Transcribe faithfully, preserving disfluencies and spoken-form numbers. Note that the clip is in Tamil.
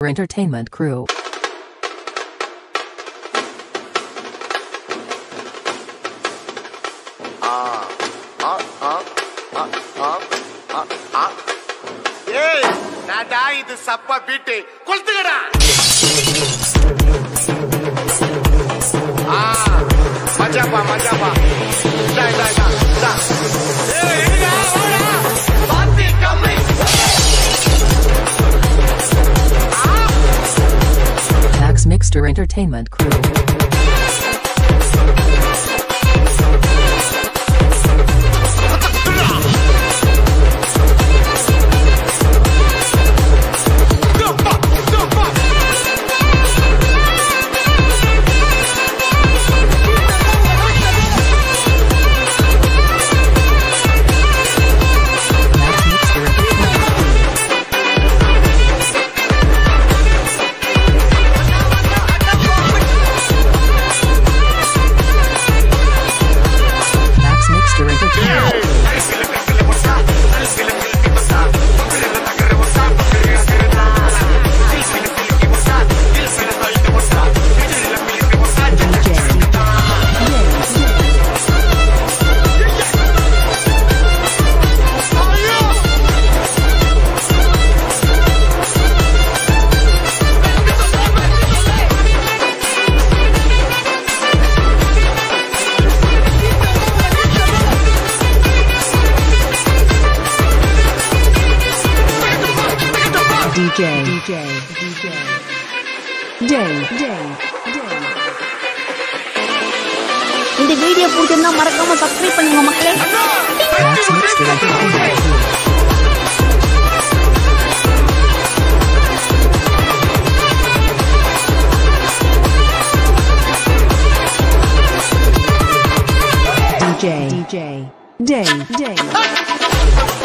Entertainment Crew. Ah, ah, ah, ah, ah, ah, ah. Hey, nada idu sappa beat. Kolthugada. Ah, maja pa, maja pa. Dai, dai, dai, dai. Hey, ida, ora. Party coming. Max Mixter Entertainment Crew. D J, D J, D J, Day, Day, Day. இந்த வீடியோ பிடிச்சிருந்தா மறக்காம சப்ஸ்கிரைப் பண்ணுங்க மக்களே. Max Mixter Entertainment Crew. D J, D J, Day, Day.